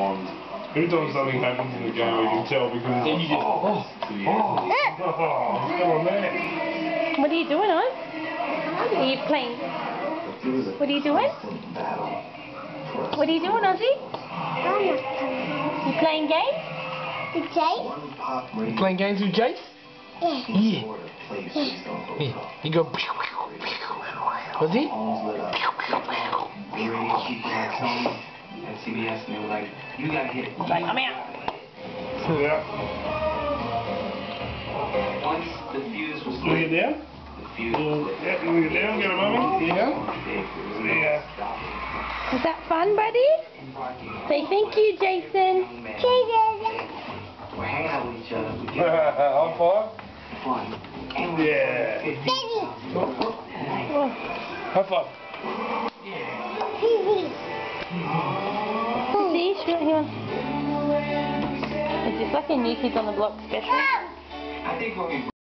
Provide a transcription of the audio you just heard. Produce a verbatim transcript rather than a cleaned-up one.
Every time something happens in the game, we can tell because then you just, oh, oh, oh, come on, man. What are you doing, Oz? Are you playing? What are you doing? What are you doing, Ozzy? You playing games? With Jase? You playing games with Jase? Yeah. Yeah. Yeah. You go. Was he? At C B S, and they were like, "You got hit." He's like, I'm out. Yeah. Once the fuse was Look it lit, down. the fuse was lit. Yeah, look it down, get a mummy. Yeah. Yeah. Was that fun, buddy? Say thank you, Jason. Jason. We're hanging out with each other. We get High five. fun. And we're Yeah. Daddy. Oh. High five. See, sure, here. Is this like a New Kids on the Block special? I think when we